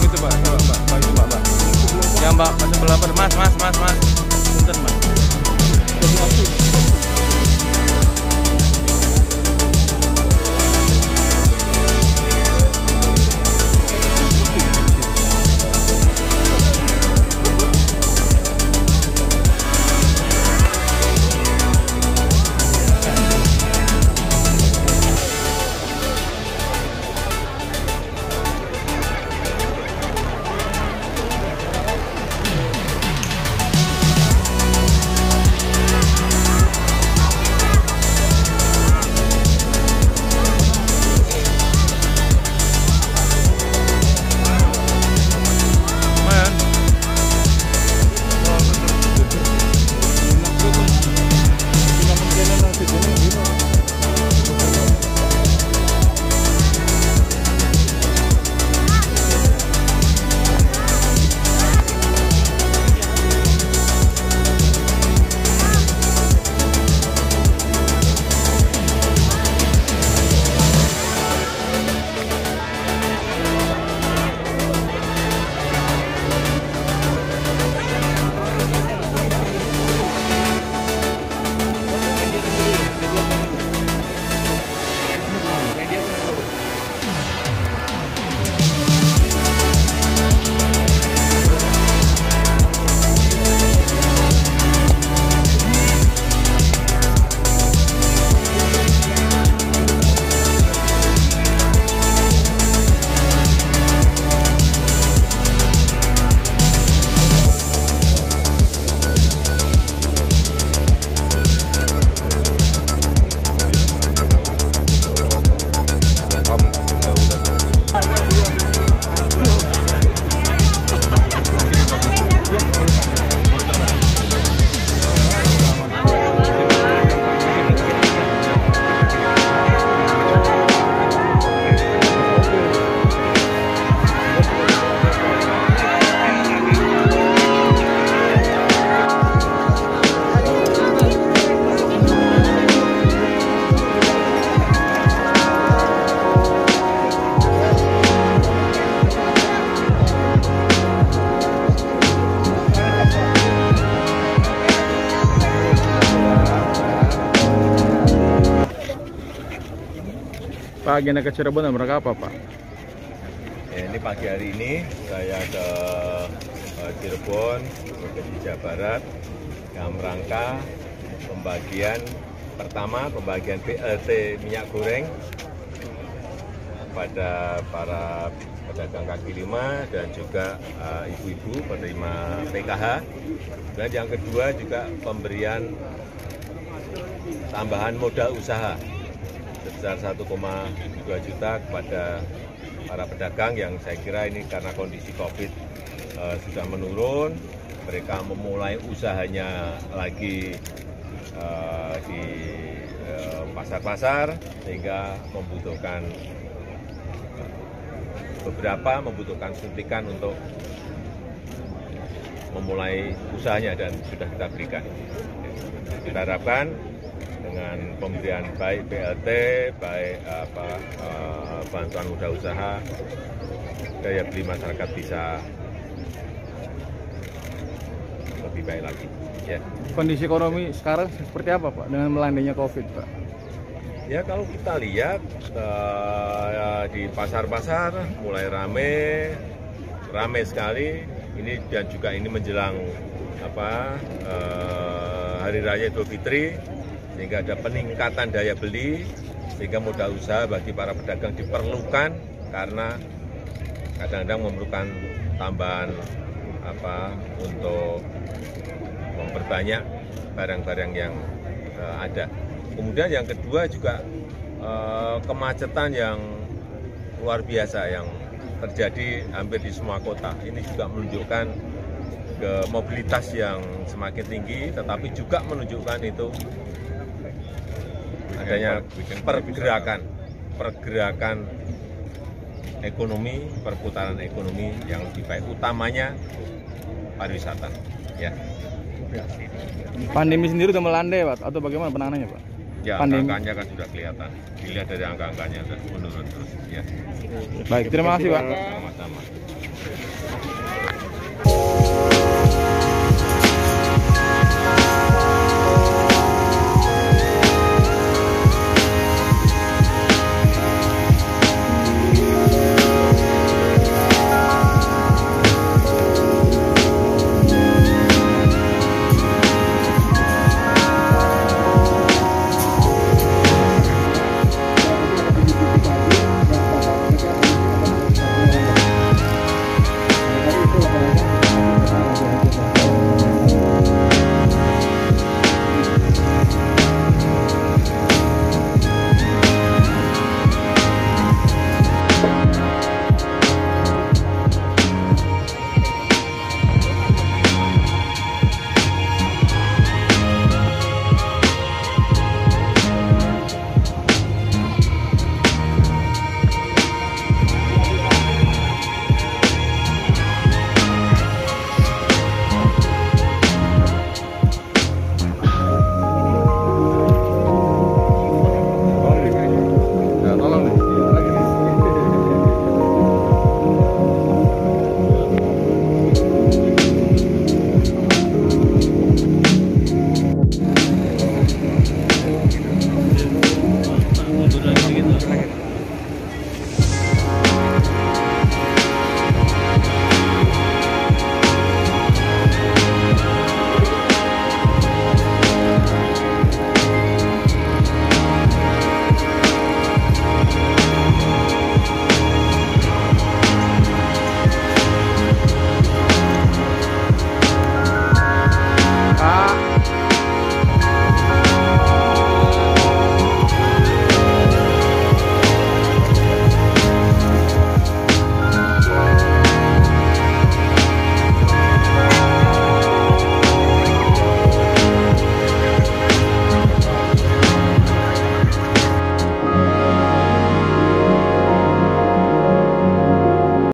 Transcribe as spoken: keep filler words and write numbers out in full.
coba, coba Mbak, Mbak, coba Mbak. Ya Mbak, sebelah mas, mas, mas, mas. Punten Mbak. Pak, agenda ke Cirebon mereka apa Pak? Ya, ini pagi hari ini saya ke uh, Cirebon, Provinsi Jawa Barat, dalam rangka pembagian pertama, pembagian B L T minyak goreng pada para pedagang kaki lima dan juga ibu-ibu uh, penerima P K H. Dan yang kedua juga pemberian tambahan modal usaha sebesar satu koma dua juta kepada para pedagang yang saya kira ini karena kondisi COVID uh, sudah menurun, mereka memulai usahanya lagi uh, di pasar-pasar uh, sehingga membutuhkan uh, beberapa membutuhkan suntikan untuk memulai usahanya dan sudah kita berikan. Kita harapkan dengan pemberian baik B L T, baik apa, uh, bantuan modal usaha, daya beli masyarakat bisa lebih baik lagi. Ya. Kondisi ekonomi sekarang seperti apa Pak dengan melandainya COVID Pak? Ya kalau kita lihat uh, di pasar-pasar mulai rame, rame sekali. Ini dan juga ini menjelang apa uh, Hari Raya Idul Fitri. Sehingga ada peningkatan daya beli, sehingga modal usaha bagi para pedagang diperlukan karena kadang-kadang memerlukan tambahan apa untuk memperbanyak barang-barang yang uh, ada. Kemudian yang kedua juga uh, kemacetan yang luar biasa yang terjadi hampir di semua kota. Ini juga menunjukkan ke mobilitas yang semakin tinggi, tetapi juga menunjukkan itu adanya pergerakan, pergerakan ekonomi, perputaran ekonomi yang lebih baik, utamanya pariwisata. Ya. Pandemi sendiri sudah melandai Pak, atau bagaimana penanganannya Pak? Ya, angka-angkanya kan sudah kelihatan. Dilihat dari angka-angkanya sudah menurun terus. Ya. Baik, terima kasih Pak. Sama-sama.